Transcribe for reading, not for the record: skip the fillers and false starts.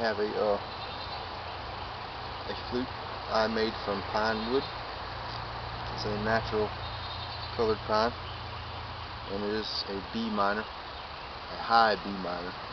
have a flute I made from pine wood. It's a natural colored pine, and it is a B minor, a high B minor.